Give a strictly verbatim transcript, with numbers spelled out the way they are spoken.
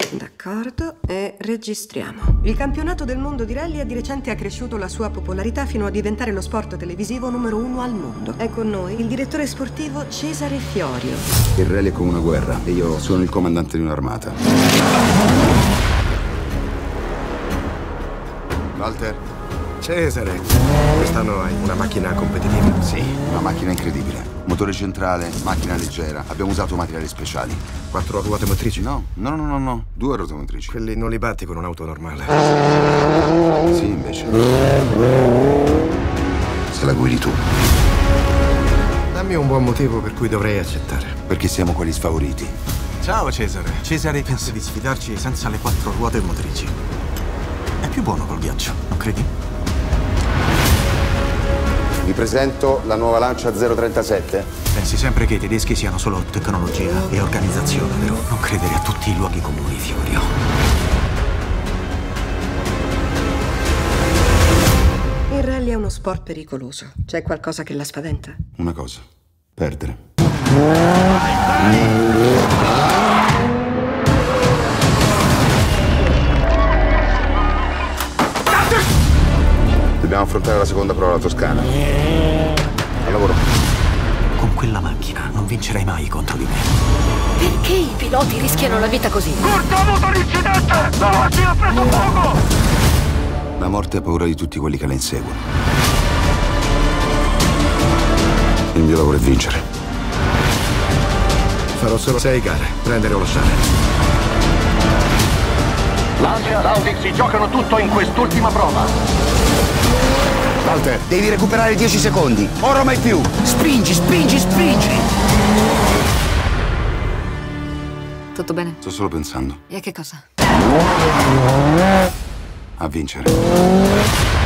D'accordo, e registriamo. Il campionato del mondo di rally di recente ha cresciuto la sua popolarità fino a diventare lo sport televisivo numero uno al mondo. È con noi il direttore sportivo Cesare Fiorio. Il rally è come una guerra e io sono il comandante di un'armata. Walter? Cesare, quest'anno hai una macchina competitiva? Sì, una macchina incredibile. Motore centrale, macchina leggera. Abbiamo usato materiali speciali. Quattro ruote motrici? No, no, no, no, no. Due ruote motrici. Quelli non li batti con un'auto normale. Sì, invece. Se la guidi tu. Dammi un buon motivo per cui dovrei accettare. Perché siamo quelli sfavoriti. Ciao Cesare. Cesare pensa di sfidarci senza le quattro ruote motrici. È più buono col ghiaccio, non credi? Vi presento la nuova Lancia zero trentasette. Pensi sempre che i tedeschi siano solo tecnologia e organizzazione, vero? Non credere a tutti i luoghi comuni, Fiorio. Il rally è uno sport pericoloso. C'è qualcosa che la spaventa? Una cosa. Perdere. Dobbiamo affrontare la seconda prova alla Toscana. Al lavoro. Con quella macchina non vincerai mai contro di me. Perché i piloti rischiano la vita così? Urto ha avuto un incidente! La macchina ha preso fuoco! La morte ha paura di tutti quelli che la inseguono. Il mio lavoro è vincere. Farò solo sei gare, prendere o lasciare. Lancia ed Audi si giocano tutto in quest'ultima prova. Walter, devi recuperare dieci secondi. Ora mai più. Spingi, spingi, spingi. Tutto bene? Sto solo pensando E a che cosa? a vincere.